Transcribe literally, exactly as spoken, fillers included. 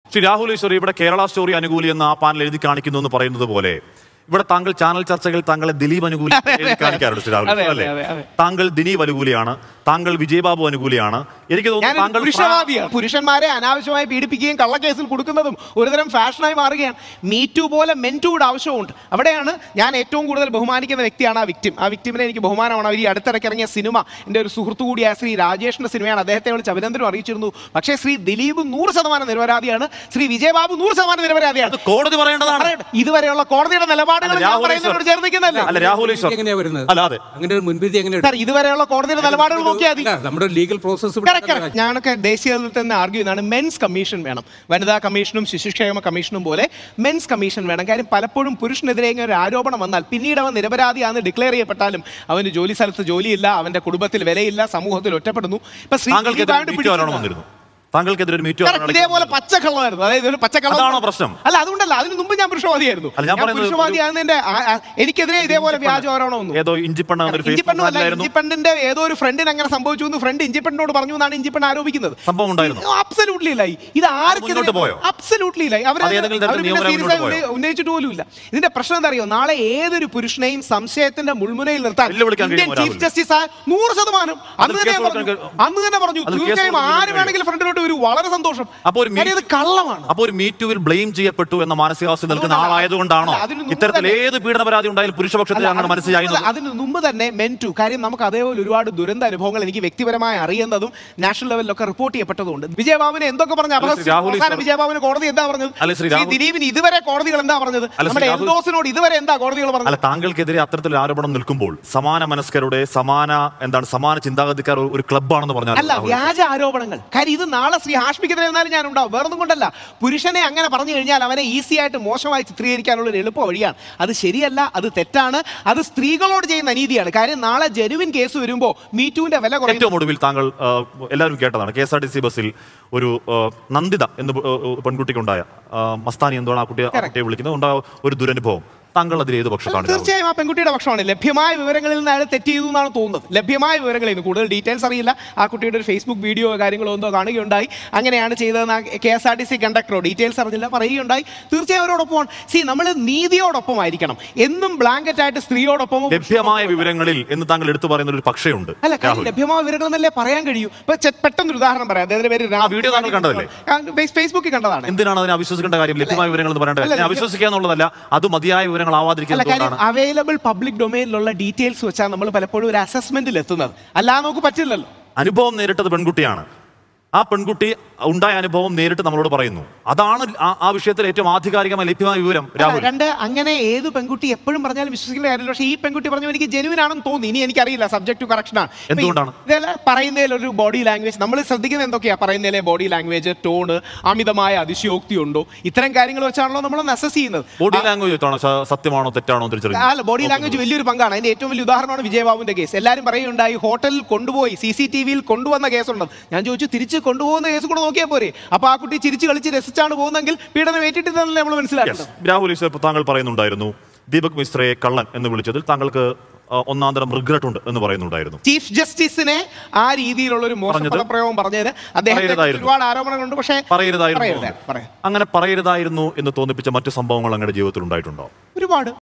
ശ്രീ രാഹുൽ ഈശ്വർ ഇവിടെ കേരള സ്റ്റോറി അനുകൂലി എന്ന് ആ പാനൽ എഴുതി കാണിക്കുന്നു എന്ന് പറയുന്നത് പോലെ ഇവിടെ താങ്കൾ ചാനൽ ചർച്ചകൾ താങ്കളെ ദിലീപ് അനുകൂലി കാണിക്കാറുണ്ട് ശ്രീ രാഹുൽ ഈശ്വർ അല്ലേ? താങ്കൾ ദിലീപ് അനുകൂലിയാണ്, താങ്കൾ വിജയബാബു അനുകൂലിയാണ്. എനിക്ക് തോന്നുന്നു താങ്കൾ പുരുഷന്മാരെ അനാവശ്യമായി പീഡിപ്പിക്കുകയും കള്ളക്കേസിൽ കൊടുക്കുന്നതും ഒരുതരം ഫാഷനായി മാറുകയാണ്. മീ ടു പോലെ മെൻ ടൂയുടെ ആവശ്യമുണ്ട്. അവിടെയാണ് ഞാൻ ഏറ്റവും കൂടുതൽ ബഹുമാനിക്കുന്ന വ്യക്തിയാണ് ആ വിക്ടിം. ആ വിക്ടിമിനെ എനിക്ക് ബഹുമാനമാണ്. അവർ ഈ അടുത്തിടയ്ക്ക് ഇറങ്ങിയ സിനിമ എൻ്റെ ഒരു സുഹൃത്തു കൂടിയായ ശ്രീ രാജേഷിന്റെ സിനിമയാണ്. അദ്ദേഹത്തെ വിളിച്ച് അഭിനന്ദനം അറിയിച്ചിരുന്നു. പക്ഷേ ശ്രീ ദിലീപ് നൂറ് ശതമാനം നിരപരാധിയാണ്, ശ്രീ വിജയബാബു നൂറ് ശതമാനം നിരപരാധിയാണ്. കോടതി പറയേണ്ടതാണ്. ഇതുവരെയുള്ള കോടതിയുടെ നിലപാടുകൾ പറയുന്നതിനോട് ചേർന്നിരിക്കുന്നതല്ല. ഇതുവരെയുള്ള കോടതിയുടെ നിലപാടുകൾ നോക്കിയാൽ നമ്മുടെ ലീഗൽ പ്രോസസ് ഞാനൊക്കെ ദേശീയ തലത്തിൽ തന്നെ ആർഗ്യൂ ചെയ്യുന്നതാണ്. മെൻസ് കമ്മീഷൻ വേണം. വനിതാ കമ്മീഷനും ശിശുക്ഷേമ കമ്മീഷനും പോലെ മെൻസ് കമ്മീഷൻ വേണം. കാര്യം പലപ്പോഴും പുരുഷനെതിരെ ഒരു ആരോപണം വന്നാൽ പിന്നീട് അവൻ നിരപരാധിയാണെന്ന് ഡിക്ലെയർ ചെയ്യപ്പെട്ടാലും അവന് ജോലി സ്ഥലത്ത് ജോലിയില്ല, അവന്റെ കുടുംബത്തിൽ വിലയില്ല, സമൂഹത്തിൽ ഒറ്റപ്പെടുന്നു. ഇപ്പൊ താങ്കൾക്കെതിരെ ഇതേപോലെ പച്ചക്കള്ളമായിരുന്നു. അതായത് പച്ചക്കള്ളാണോ പ്രശ്നം? അല്ല, അതുകൊണ്ടല്ല. അതിന് മുമ്പ് ഞാൻ പുരുഷവാദിയായിരുന്നു. പുരുഷവാദിയാകുന്നതിന്റെ എനിക്കെതിരെ ഇതേപോലെ വ്യാജ ആരോപണം. ഇഞ്ചിപ്പണ്ടിന്റെ ഏതോ ഒരു ഫ്രണ്ടിന് അങ്ങനെ സംഭവിച്ചു എന്ന് ഫ്രണ്ട് ഇഞ്ചിപ്പണ്ടിനോട് പറഞ്ഞു എന്നാണ് ഇഞ്ചിപ്പണ്ട് ആരോപിക്കുന്നത്. അബ്സല്യൂട്ട്ലി ഇല്ല. ഇത് ആർക്കെതിരെ അബ്സല്യൂട്ട്ലി ഇല്ല. അവർ ഉന്നയിച്ചിട്ട് പോലും ഇല്ല. ഇതിന്റെ പ്രശ്നം എന്താ അറിയോ? നാളെ ഏതൊരു പുരുഷനെയും സംശയത്തിന്റെ മുൾമുനയിൽ നിർത്താൻ ഇന്ത്യൻ ചീഫ് ജസ്റ്റിസ് നൂറ് ശതമാനം അന്ന് തന്നെ പറഞ്ഞു അന്ന് തന്നെ പറഞ്ഞു തീർച്ചയായും ആര് വേണമെങ്കിലും ഫ്രണ്ടിലോട്ട് വളരെ സന്തോഷം. കള്ളമാണ്. അപ്പോൾ ഒരു മീറ്റുവിൽ ബ്ലെയിം ചെയ്യപ്പെട്ടു എന്ന മാനസികാവസ്ഥ നിൽക്കുന്ന ആളായതുകൊണ്ടാണ് ഇത്തരത്തിൽ ഏത് പീഡന പരാതി ഉണ്ടായാലും പുരുഷപക്ഷത്തിൽ അങ്ങനെ മനസ്സിലായിരുന്നു. അതിന് മുമ്പ് തന്നെ മെൻ ടു കാര്യം നമുക്ക് അതേപോലെ ഒരുപാട് ദുരന്ത അനുഭവങ്ങൾ എനിക്ക് വ്യക്തിപരമായി അറിയുന്നതും നാഷണൽ ലെവലിലൊക്കെ റിപ്പോർട്ട് ചെയ്യപ്പെട്ടതുകൊണ്ട് വിജയബാബുവിനെ എന്തൊക്കെ പറഞ്ഞ വിജയബാബുവിന് കോടതി എന്താ പറഞ്ഞത്? ദിലീപിന് ഇതുവരെ കോടതികൾ എന്താ പറഞ്ഞത്? നമ്മുടെ എൽദോസിനോട് ഇതുവരെ എന്താ കോടതികൾ പറഞ്ഞത്? അല്ല, താങ്കൾക്കെതിരെ അത്തരത്തിൽ ആരോപണം നിൽക്കുമ്പോൾ സമാന മനസ്കരുടെ സമാന എന്താണ് സമാന ചിന്താഗതിക്കാർ ഒരു ക്ലബ്ബാണെന്ന് പറഞ്ഞാൽ അല്ല, വ്യാജ ആരോപണങ്ങൾ. കാര്യം ഇത് നാളെ ശ്രീ ഹാഷ്മിക്കെതിരെ എന്നാലും ഞാൻ ഉണ്ടാവും. വേറൊന്നും കൊണ്ടല്ല. പുരുഷനെ അങ്ങനെ പറഞ്ഞു കഴിഞ്ഞാൽ അവനെ ഈസി ആയിട്ട് മോശമായി ചിത്രീകരിക്കാനുള്ള ഒരു എളുപ്പ വഴിയാണ്. അത് ശരിയല്ല, അത് തെറ്റാണ്, അത് സ്ത്രീകളോട് ചെയ്യുന്ന അനീതിയാണ്. കാര്യം നാളെ ജെനുവിൻ കേസ് വരുമ്പോൾ മീറ്റുവിന്റെ വില കുറയും. ഏറ്റവും ഒടുവിൽ താങ്കൾ എല്ലാവരും കേട്ടതാണ് K S R T C ബസ്സിൽ ഒരു നന്ദിത എന്ന് പെൺകുട്ടിക്കുണ്ടായ മസ്താനി എന്താണ് ആ കുട്ടിയെ കുട്ടിയെ വിളിക്കുന്നത് ഉണ്ടായ ഒരു ദുരനുഭവം. താങ്കൾ അതിൽ ഏത് പക്ഷത്താണ്? തീർച്ചയായും ആ പെൺകുട്ടിയുടെ പക്ഷമാണ്. ലഭ്യമായ വിവരങ്ങളിൽ നിന്ന് അയാൾ തെറ്റ് ചെയ്തു എന്നാണ് തോന്നുന്നത്. ലഭ്യമായ വിവരങ്ങളിൽ നിന്ന് കൂടുതൽ ഡീറ്റെയിൽസ് അറിയില്ല. ആ കുട്ടിയുടെ ഒരു ഫേസ്ബുക്ക് വീഡിയോ കാര്യങ്ങളോ എന്തോ കാണുകയുണ്ടായി. അങ്ങനെയാണ് ചെയ്തതെന്ന് K S R T C കണ്ടക്ടറോ ഡീറ്റെയിൽസ് അറിഞ്ഞില്ല പറയുകയുണ്ടായി. തീർച്ചയായും അവരോടൊപ്പമാണ്. സി നമ്മൾ നീതിയോടൊപ്പമായിരിക്കണം. എന്നും ബ്ലാങ്കറ്റ് ആയിട്ട് സ്ത്രീയോടൊപ്പം ലഭ്യമായ വിവരങ്ങളിൽ എന്ന് താങ്കൾ എടുത്തു പറയുന്ന ഒരു പക്ഷയുണ്ട്. അല്ല, ലഭ്യമായ വിവരങ്ങളെന്നല്ലേ പറയാൻ കഴിയൂ. ഇപ്പൊ പെട്ടെന്നൊരു ഉദാഹരണം പറയാം. അദ്ദേഹത്തിന്റെ പേര് വീഡിയോ താങ്കൾ കണ്ടതല്ലേ? ഫേസ്ബുക്കിൽ കണ്ടതാണ്. എന്തിനാണ് അതിനെ അവിശ്വസിക്കേണ്ട കാര്യം? ലഭ്യമായ വിവരങ്ങൾ എന്ന് പറയേണ്ടത് അവിശ്വസിക്കാന്നുള്ളതല്ല, അത് മതിയായ അവൈലബിൾ പബ്ലിക് ഡൊമൈനിലുള്ള ഡീറ്റെയിൽസ് വെച്ചാൽ നമ്മൾ പലപ്പോഴും ഒരു അസസ്മെന്റിൽ എത്തുന്നത്. അല്ലാതെ നമുക്ക് പറ്റില്ലല്ലോ. അനുഭവം നേരിട്ടത് പെൺകുട്ടിയാണ്. ആ പെൺകുട്ടി ഉണ്ടായ അനുഭവം നേരിട്ട് നമ്മളോട് പറയുന്നു. അതാണ് ആ വിഷയത്തിൽ ഏറ്റവും ആധികാരികമായി ലഭ്യമായ വിവരം. രണ്ട് അങ്ങനെ ഏത് പെൺകുട്ടി എപ്പോഴും പറഞ്ഞാലും വിശ്വസിക്കുന്ന കാര്യമില്ല. പക്ഷേ ഈ പെൺകുട്ടി പറഞ്ഞു എനിക്ക് ജെനുവിൻ ആണെന്ന് തോന്നി. ഇനി എനിക്കറിയില്ല, സബ്ജക്ട് ടു കറക്ഷൻ ആണ്. എന്തുകൊണ്ടാണ് പറയുന്നതിൽ ഒരു ബോഡി ലാംഗ്വേജ് നമ്മൾ ശ്രദ്ധിക്കുന്നത് എന്തൊക്കെയാ? പറയുന്നതിലെ ബോഡി ലാംഗ്വേജ്, ടോണ്, അമിതമായ അതിശയോക്തി ഉണ്ടോ, ഇത്തരം കാര്യങ്ങൾ വെച്ചാണല്ലോ നമ്മൾ അസസ് ചെയ്യുന്നത്. ബോഡി ലാംഗ്വേജ് സത്യമാണോ തെറ്റാണോ അല്ല, ബോഡി ലാംഗ്വേജ് വലിയൊരു പങ്കാണ്. അതിന്റെ ഏറ്റവും വലിയ ഉദാഹരണമാണ് വിജയബാബുവിന്റെ കേസ്. എല്ലാവരും പറയുകയുണ്ടായി ഹോട്ടലിൽ കൊണ്ടുപോയി സി സി ടി വിയിൽ കൊണ്ടുവന്ന കേസുണ്ടെന്ന്. ഞാൻ ചോദിച്ചു തിരിച്ച് കൊണ്ടുപോകുന്ന കേസ് കൂടെ നോക്കിയാൽ പോരെ? അപ്പൊ ആ കുട്ടി ചിരിച്ച് കളിച്ച് രസിച്ചാണ് പോകുന്നതെങ്കിൽ പീഡനം ഏറ്റിട്ടില്ലെന്നല്ലേ നമ്മൾ മനസ്സിലാക്കുന്നത്. രാഹുൽ ഈശ്വർ, താങ്കൾ പറയുന്നുണ്ടായിരുന്നു ദീപക് മിശ്രയെ കള്ളൻ എന്ന് വിളിച്ചതിൽ താങ്കൾക്ക് ഒന്നാം തരം റിഗ്രറ്റ് ഉണ്ട് എന്ന് പറയുന്നുണ്ടായിരുന്നു. ചീഫ് ജസ്റ്റിസിനെ ആ രീതിയിലുള്ള ഒരു മോശപ്രയോഗം പറഞ്ഞതിന് അദ്ദേഹത്തിന് ഒരുപാട് ആരോപണങ്ങളുണ്ട്. പക്ഷേ പറയരുതായിരുന്നു, അങ്ങനെ പറയരുതായിരുന്നു എന്ന് തോന്നിപ്പിച്ച മറ്റു സംഭവങ്ങൾ അങ്ങയുടെ ജീവിതത്തിൽ ഉണ്ടായിട്ടുണ്ടോ? ഒരുപാട്.